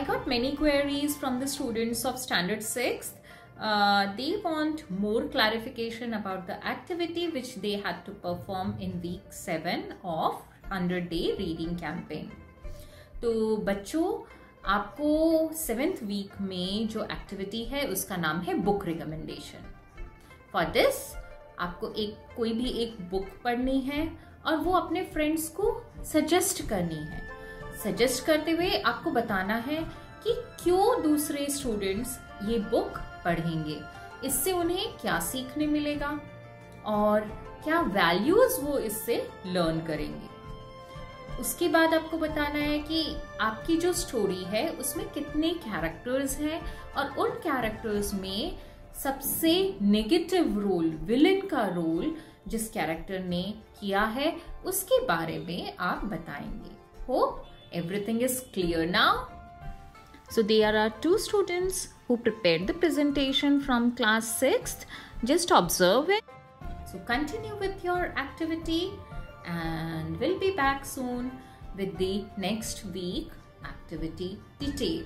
I got many queries from the students of Standard 6th. They want more clarification about the activity which they had to perform in week 7 of 100-day reading campaign. तो बच्चों, आपको 7th week में जो activity है उसका नाम है book recommendation. For this आपको कोई भी एक बुक पढ़नी है और वो अपने फ्रेंड्स को सजेस्ट करनी है. सजेस्ट करते हुए आपको बताना है कि क्यों दूसरे स्टूडेंट्स ये बुक पढ़ेंगे, इससे उन्हें क्या सीखने मिलेगा और क्या वैल्यूज वो इससे लर्न करेंगे. उसके बाद आपको बताना है कि आपकी जो स्टोरी है उसमें कितने कैरेक्टर्स हैं और उन कैरेक्टर्स में सबसे नेगेटिव रोल, विलेन का रोल जिस कैरेक्टर ने किया है उसके बारे में आप बताएंगे. Hope everything is clear now. So there are 2 students who prepared the presentation from class 6th. Just observe it. So continue with your activity and we'll be back soon with the next week activity detail.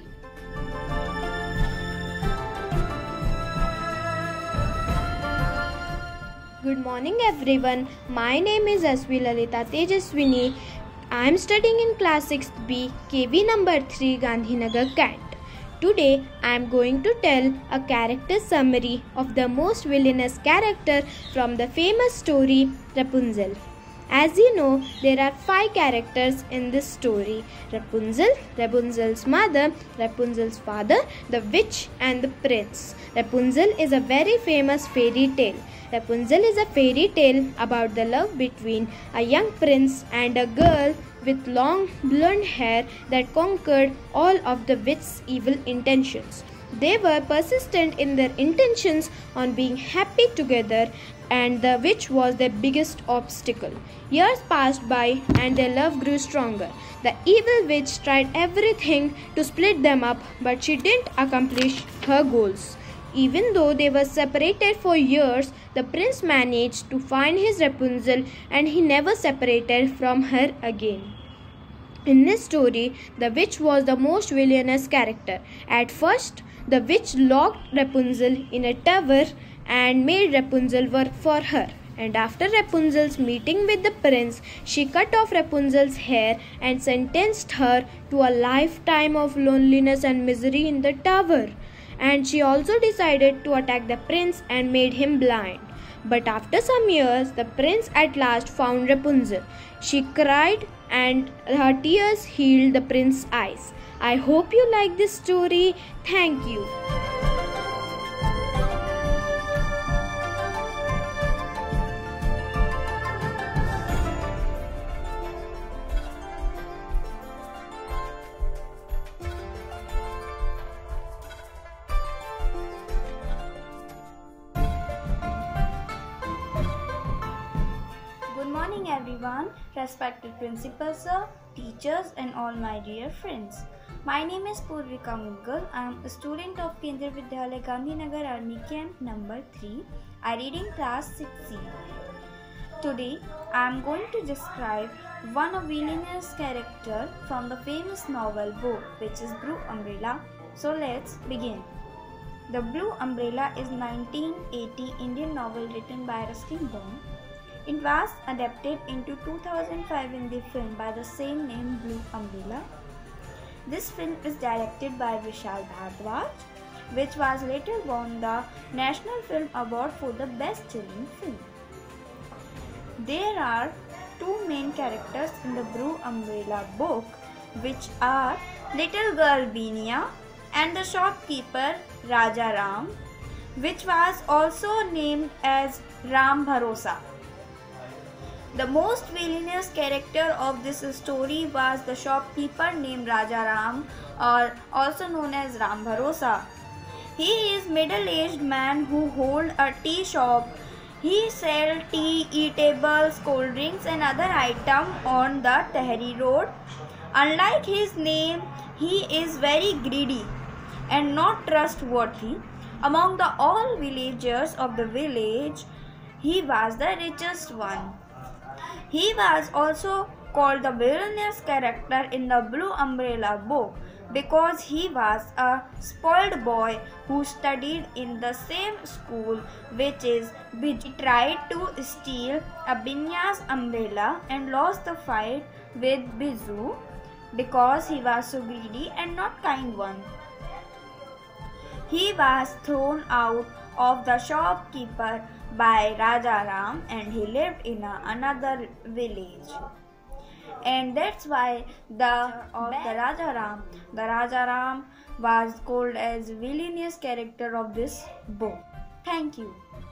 Good morning everyone. My name is Asvi Lalita Tejaswini. I am studying in class 6B, KV number 3, Gandhinagar, Kent. Today I am going to tell a character summary of the most villainous character from the famous story Rapunzel. As you know, there are 5 characters in this story: Rapunzel, Rapunzel's mother, Rapunzel's father, the witch and the prince. Rapunzel is a very famous fairy tale. Rapunzel is a fairy tale about the love between a young prince and a girl with long blonde hair that conquered all of the witch's evil intentions. They were persistent in their intentions on being happy together, and the witch was their biggest obstacle. Years passed by and their love grew stronger. The evil witch tried everything to split them up, but she didn't accomplish her goals. Even though they were separated for years, the prince managed to find his Rapunzel and he never separated from her again. In this story, the witch was the most villainous character. At first, the witch locked Rapunzel in a tower and made Rapunzel work for her. And after Rapunzel's meeting with the prince, she cut off Rapunzel's hair and sentenced her to a lifetime of loneliness and misery in the tower. And she also decided to attack the prince and made him blind. But after some years, the prince at last found Rapunzel. She cried and her tears healed the prince's eyes. I hope you like this story. Thank you. Good morning everyone, respected principal sir, teachers and all my dear friends. My name is Purvika Mudgal. I am a student of Kendriya Vidyalaya Gandhinagar Army Camp number 3. I read in class 6C. Today I am going to describe one of villainous character from the famous novel book which is Blue Umbrella. So let's begin. The Blue Umbrella is 1980 Indian novel written by Ruskin Bond. It was adapted into 2005 in the film by the same name Blue Umbrella. This film is directed by Vishal Bhardwaj, which was later won the National Film Award for the Best Children's Film. There are 2 main characters in the Blue Umbrella book, which are little girl Beenia and the shopkeeper Raja Ram, which was also named as Ram Bharosa. The most villainous character of this story was the shopkeeper named Raja Ram, or also known as Ram Bharosa. He is middle-aged man who hold a tea shop. He sells tea, eatables, cold drinks and other items on the Tehri road. Unlike his name, he is very greedy and not trustworthy. Among the all villagers of the village, he was the richest one. He was also called the villainous character in the Blue Umbrella book because he was a spoiled boy who studied in the same school, which is Biju. He tried to steal Abhinya's umbrella and lost the fight with Biju because he was so greedy and not kind one. He was thrown out of the shopkeeper by Raja Ram and he lived in another village. And that's why the Raja Ram was called as villainous character of this book. Thank you.